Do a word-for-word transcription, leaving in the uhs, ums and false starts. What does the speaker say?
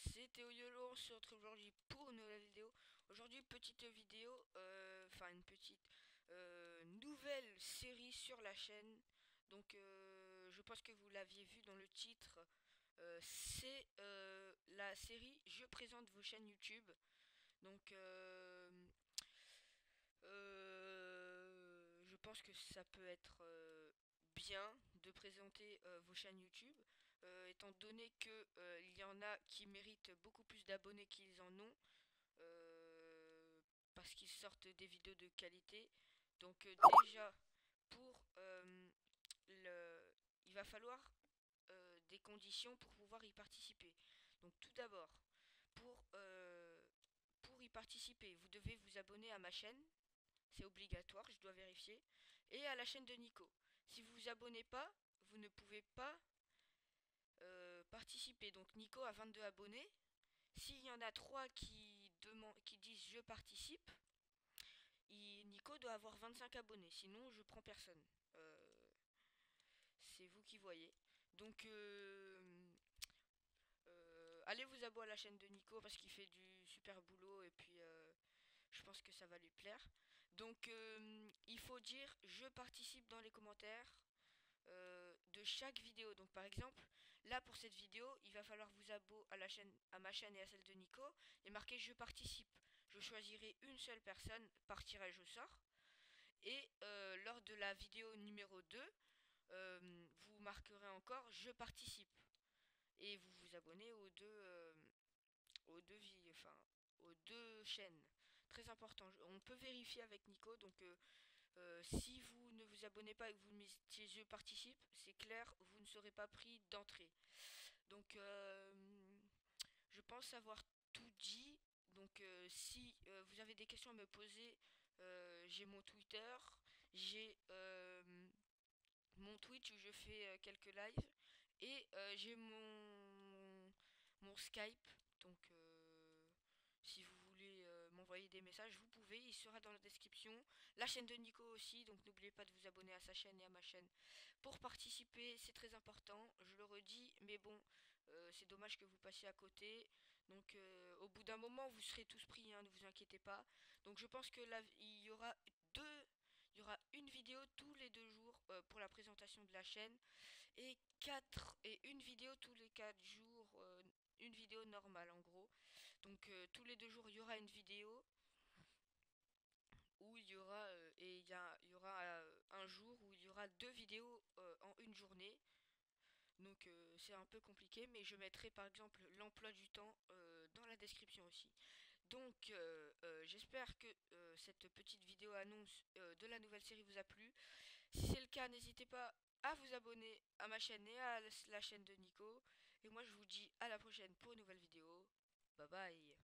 c'est Théo Yolo, on se retrouve aujourd'hui pour une nouvelle vidéo. Aujourd'hui, petite vidéo, euh, enfin une petite euh, nouvelle série sur la chaîne. Donc, euh, je pense que vous l'aviez vu dans le titre. Euh, c'est euh, la série Je présente vos chaînes YouTube. Donc, euh, euh, je pense que ça peut être euh, bien de présenter euh, vos chaînes YouTube, euh, étant donné que euh, il y en a qui méritent beaucoup plus d'abonnés qu'ils en ont, euh, parce qu'ils sortent des vidéos de qualité. Donc euh, déjà, pour euh, le, il va falloir euh, des conditions pour pouvoir y participer. Donc tout d'abord, pour, euh, pour y participer, vous devez vous abonner à ma chaîne. C'est obligatoire, je dois vérifier. Et à la chaîne de Nico. Si vous vous abonnez pas, vous ne pouvez pas euh, participer. Donc Nico a vingt-deux abonnés. S'il y en a trois qui, demandent, qui disent je participe, il- Nico doit avoir vingt-cinq abonnés. Sinon, je prends personne. Euh, c'est vous qui voyez. Donc, euh, euh, allez vous abonner à la chaîne de Nico parce qu'il fait du super boulot et puis euh, je pense que ça va lui plaire. Donc, euh, il faut dire je participe dans les commentaires euh, de chaque vidéo. Donc par exemple, là pour cette vidéo, il va falloir vous abonner à la chaîne, à ma chaîne et à celle de Nico et marquer je participe. Je choisirai une seule personne par tirage au sort. Et euh, lors de la vidéo numéro deux, euh, vous marquerez encore je participe. Et vous vous abonnez aux deux, euh, aux deux, enfin, aux deux chaînes. Très important. On peut vérifier avec Nico. Donc euh, euh, si vous ne vous abonnez pas et que vous mettez je participe, c'est clair, vous ne serez pas pris d'entrée. Donc euh, je pense avoir tout dit. Donc euh, si euh, vous avez des questions à me poser, euh, j'ai mon Twitter, j'ai euh, mon Twitch où je fais euh, quelques lives et euh, j'ai mon mon Skype. Donc euh, si vous voulez euh, m'envoyer des messages, vous pouvez, il sera dans la description. La chaîne de Nico aussi, donc n'oubliez pas de vous abonner à sa chaîne et à ma chaîne. Pour participer, c'est très important, je le redis, mais bon, euh, c'est dommage que vous passiez à côté. Donc euh, au bout d'un moment, vous serez tous pris, hein, ne vous inquiétez pas. Donc je pense que là, il y aura deux, il y aura une vidéo tous les deux jours euh, pour la présentation de la chaîne et quatre et une vidéo tous les quatre jours, euh, une vidéo normale en gros. Donc euh, tous les deux jours il y aura une vidéo où il y aura euh, et il y, a- il y aura euh, un jour où il y aura deux vidéos euh, en une journée. Donc euh, c'est un peu compliqué, mais je mettrai par exemple l'emploi du temps euh, dans la description aussi. Donc euh, euh, j'espère que euh, cette petite vidéo annonce euh, de la nouvelle série vous a plu. Si c'est le cas, n'hésitez pas à vous abonner à ma chaîne et à la chaîne de Nico. Et moi je vous dis à la prochaine pour une nouvelle vidéo. Bye bye.